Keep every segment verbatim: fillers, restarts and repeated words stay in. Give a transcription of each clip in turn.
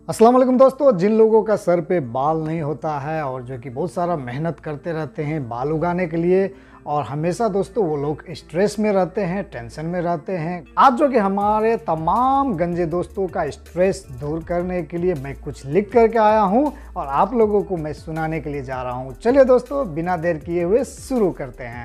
अस्सलाम वालेकुम दोस्तों, जिन लोगों का सर पे बाल नहीं होता है और जो कि बहुत सारा मेहनत करते रहते हैं बाल उगाने के लिए और हमेशा दोस्तों वो लोग स्ट्रेस में रहते हैं, टेंशन में रहते हैं। आज जो कि हमारे तमाम गंजे दोस्तों का स्ट्रेस दूर करने के लिए मैं कुछ लिख करके आया हूं और आप लोगों को मैं सुनाने के लिए जा रहा हूं। चलिए दोस्तों, बिना देर किए हुए शुरू करते हैं।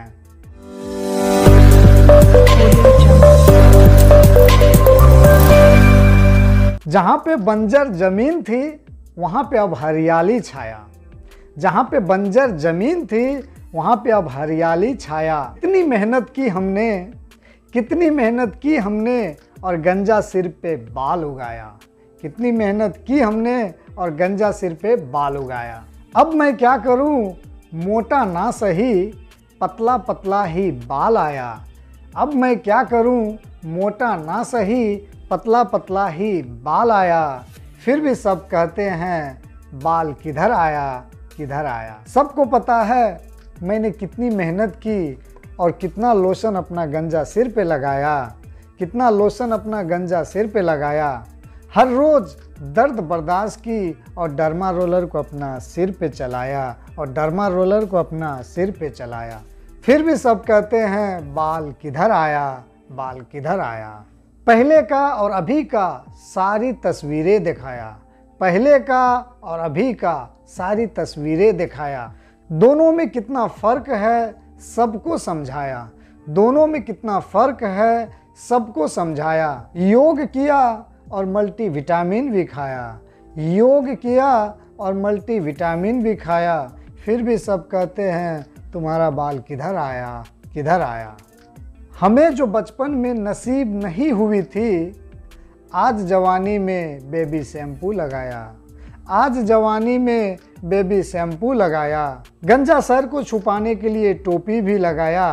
जहाँ पे बंजर जमीन थी वहाँ पे अब हरियाली छाया। जहाँ पे बंजर जमीन थी वहाँ पे अब हरियाली छाया। कितनी मेहनत की हमने कितनी मेहनत की हमने और गंजा सिर पे बाल उगाया। कितनी मेहनत की हमने और गंजा सिर पे बाल उगाया। अब मैं क्या करूँ, मोटा ना सही पतला पतला ही बाल आया। अब मैं क्या करूँ, मोटा ना सही पतला पतला ही बाल आया। फिर भी सब कहते हैं बाल किधर आया किधर आया। सबको पता है मैंने कितनी मेहनत की और कितना लोशन अपना गंजा सिर पे लगाया। कितना लोशन अपना गंजा सिर पे लगाया। हर रोज़ दर्द बर्दाश्त की और डर्मा रोलर को अपना सिर पे चलाया और डर्मा रोलर को अपना सिर पे चलाया। फिर भी सब कहते हैं बाल किधर आया बाल किधर आया। पहले का और अभी का सारी तस्वीरें दिखाया। पहले का और अभी का सारी तस्वीरें दिखाया। दोनों में कितना फ़र्क है सबको समझाया। दोनों में कितना फ़र्क है सबको समझाया। योग किया और मल्टी विटामिन भी खाया। योग किया और मल्टी विटामिन भी खाया। फिर भी सब कहते हैं तुम्हारा बाल किधर आया किधर आया। हमें जो बचपन में नसीब नहीं हुई थी आज जवानी में बेबी शैम्पू लगाया। आज जवानी में बेबी शैम्पू लगाया। गंजा सर को छुपाने के लिए टोपी भी लगाया।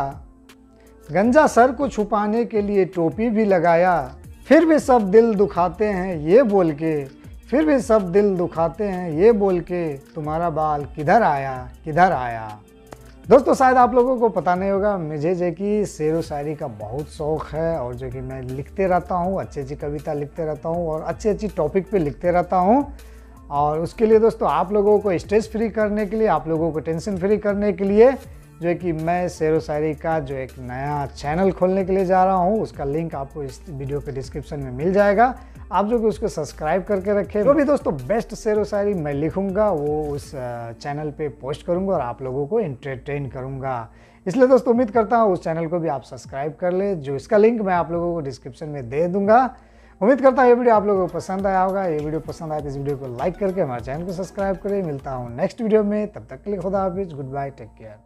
गंजा सर को छुपाने के लिए टोपी भी लगाया। फिर भी सब दिल दुखाते हैं ये बोल के फिर भी सब दिल दुखाते हैं ये बोल के तुम्हारा बाल किधर आया किधर आया। दोस्तों, शायद आप लोगों को पता नहीं होगा, मुझे जो कि शेर व शायरी का बहुत शौक़ है और जो कि मैं लिखते रहता हूँ, अच्छी अच्छी कविता लिखते रहता हूँ और अच्छी अच्छी टॉपिक पे लिखते रहता हूँ। और उसके लिए दोस्तों आप लोगों को स्ट्रेस फ्री करने के लिए, आप लोगों को टेंशन फ्री करने के लिए जो है कि मैं शेर व शायरी का जो एक नया चैनल खोलने के लिए जा रहा हूँ। उसका लिंक आपको इस वीडियो के डिस्क्रिप्शन में मिल जाएगा। आप जो कि उसको सब्सक्राइब करके रखें। जो भी दोस्तों बेस्ट शेर व शायरी मैं लिखूंगा वो उस चैनल पे पोस्ट करूंगा और आप लोगों को एंटरटेन करूंगा। इसलिए दोस्तों उम्मीद करता हूँ उस चैनल को भी आप सब्सक्राइब कर ले, जो इसका लिंक मैं आप लोगों को डिस्क्रिप्शन में दे दूंगा। उम्मीद करता हूँ ये वीडियो आप लोगों को पसंद आया होगा। ये वीडियो पसंद आए तो इस वीडियो को लाइक करके हमारे चैनल को सब्सक्राइब करें। मिलता हूँ नेक्स्ट वीडियो में, तब तक के लिए खुदा हाफिज़, गुड बाय, टेक केयर।